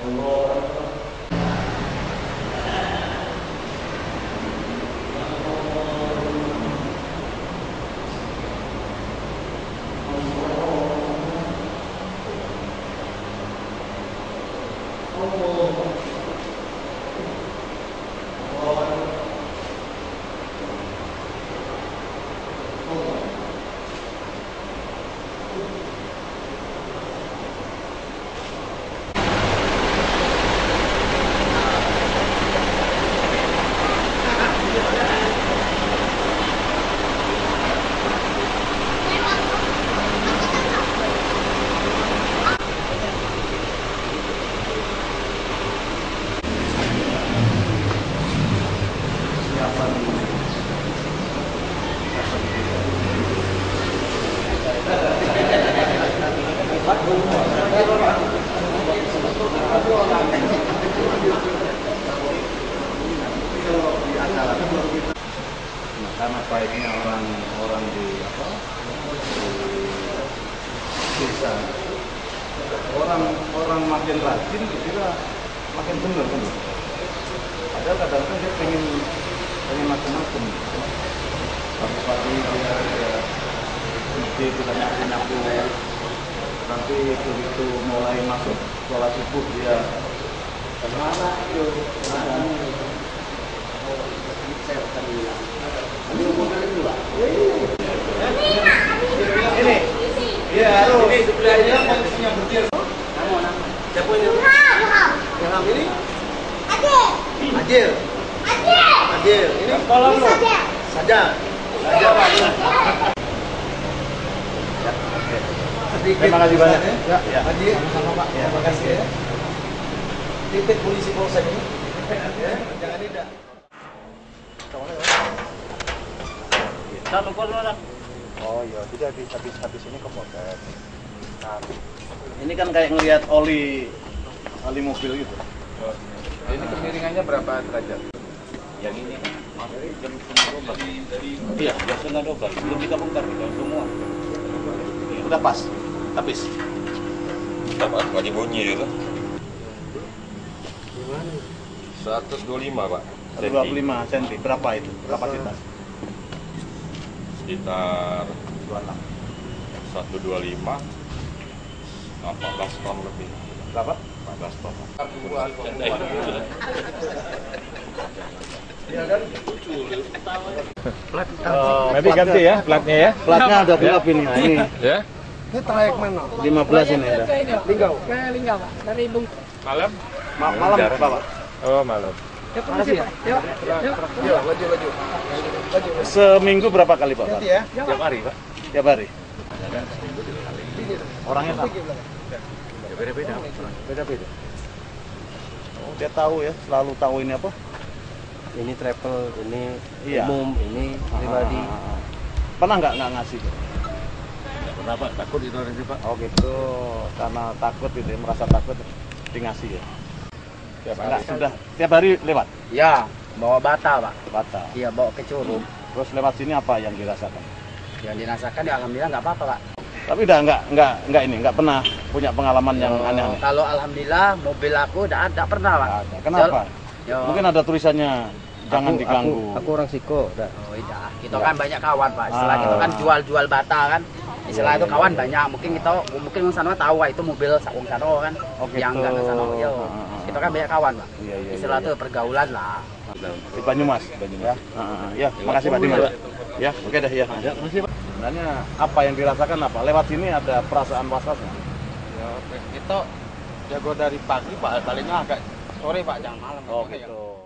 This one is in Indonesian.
Karena baiknya orang di desa, orang makin rajin juga makin benar kan. Padahal kadang-kadang dia pengen macam-macam. Pagi-pagi dia tidak nyapu, nanti itu mulai masuk sholat subuh dia kemana itu? Saya akan bilang. Ini umur kali dua. Ini. Iya, ini sebelahnya posisinya berdiri. Nama. Siapa ini? Ilham ini? Adil. Ini tolong lu. Saja. Pak. Terima kasih banyak. Ya. Haji, sama Pak. Terima kasih ya. Titik polisi polsek ini. Ya, jangan tidak. Oh iya, jadi habis ini ke Polsek. Nah, ini kan kayak ngelihat oli mobil gitu. Oh, ini kemiringannya berapa derajat? Yang ini jam 12. Iya, jam 12. Belum kita bongkar semua. Udah pas, habis. Apa? Lagi bunyi itu. Gimana? 125 Pak. 125 cm. Berapa itu? Kapasitas? Sekitar 26. 125 14 ton lebih. Berapa? 14 ton. Iya kan? Nanti ganti ya platnya ya. Platnya ada gelap ini. Nah, ini. Ya. Ini trayek mana? 15 ini udah. Linggau. Ke Linggau, Pak. Dari Bung. Malam? Malam Bapak. Oh, malam. Ya, makasih ya. Yuk. Yuk, laju. Seminggu berapa kali Pak? Ya. Tiap hari, Pak. Tiap hari. Orangnya sama? Beda-beda. Beda-beda. Oh, dia tahu ya, selalu tahu ini apa? Ini travel, ini Iya. umum, ini pribadi. Pernah nggak ngasih? Pernah Pak, takut itu nanti Pak. Oh gitu, karena takut gitu, ya, merasa takut, di ngasih ya? Tiap Enggak, sudah tiap hari lewat? Ya, bawa bata, Pak. Bata. Iya, bawa ke Curug. Terus lewat sini apa yang dirasakan? Yang dirasakan ya alhamdulillah nggak apa-apa, Pak. Tapi udah nggak pernah punya pengalaman yang aneh-aneh? Kalau alhamdulillah mobil aku udah pernah, Pak. Nggak ada. Kenapa? Yo. Mungkin ada tulisannya jangan diganggu. Aku orang Siko. Oh iya, kita kan banyak kawan, Pak. Setelah kita kan jual bata kan. Istilah itu kawan banyak. Mungkin wong sana tahu itu mobil wong sana kan. Oh, gitu. Yang enggak ke sana. Yo. Kita kan banyak kawan, Pak. Iya, Istilah itu pergaulan lah. Di Banyumas. Ya. Ya, makasih Pak Dimas. Ya, oke dah ya. Makasih Pak. Sebenarnya apa yang dirasakan apa? Lewat sini ada perasaan was-wasnya? Ya, kita jago dari pagi, Pak. Baliknya agak sore, Pak, jangan malam. Oh gitu.